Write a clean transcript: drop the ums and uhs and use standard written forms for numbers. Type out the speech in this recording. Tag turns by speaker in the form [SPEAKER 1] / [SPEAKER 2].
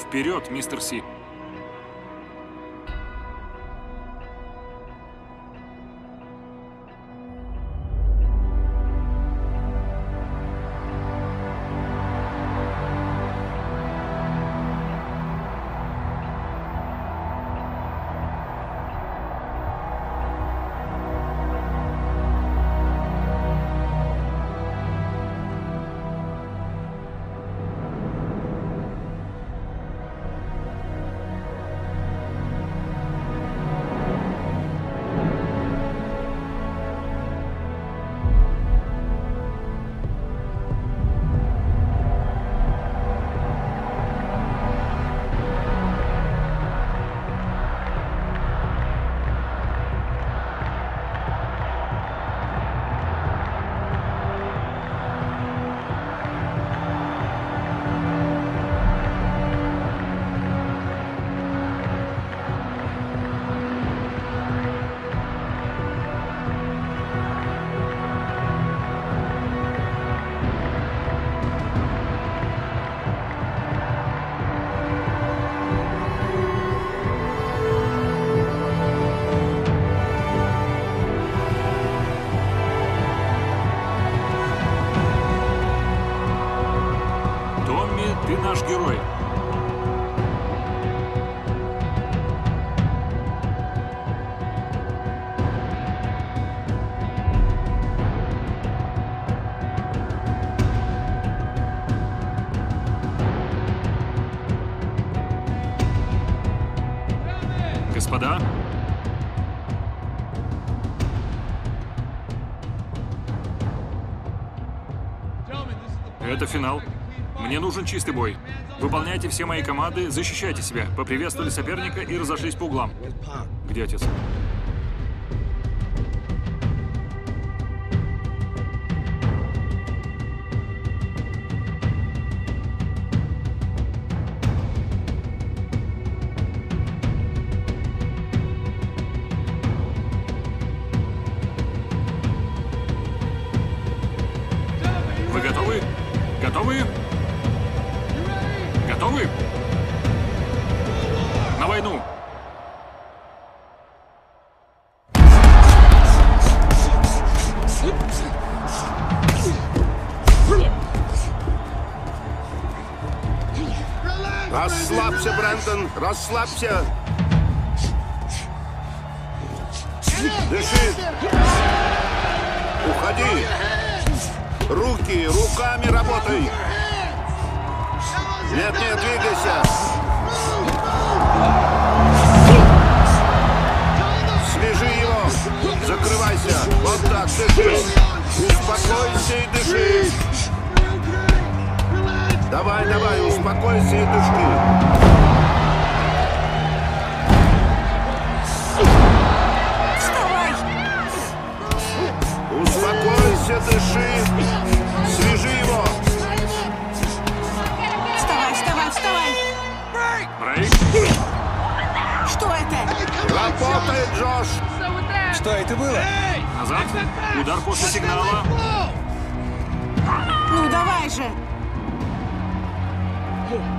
[SPEAKER 1] Вперед, мистер Си. Ты наш герой. Господа. Это финал. Мне нужен чистый бой. Выполняйте все мои команды, защищайте себя. Поприветствовали соперника и разошлись по углам. Где отец? Вы готовы? Готовы? Готовы? На войну!
[SPEAKER 2] Расслабься, Брэндон, расслабься. Дыши. Уходи. Руки, руками работай. Нет, нет, двигайся. Свяжи его. Закрывайся. Вот так, дыши. Успокойся и дыши. Давай, давай, успокойся и дыши.
[SPEAKER 3] Вставай!
[SPEAKER 2] Успокойся, дыши. Свяжи его.
[SPEAKER 3] Вставай, вставай, вставай!
[SPEAKER 1] Брейк!
[SPEAKER 3] Что это?
[SPEAKER 2] Работает, Джош.
[SPEAKER 4] Что это было?
[SPEAKER 1] Назад! Удар после сигнала!
[SPEAKER 3] Ну давай же!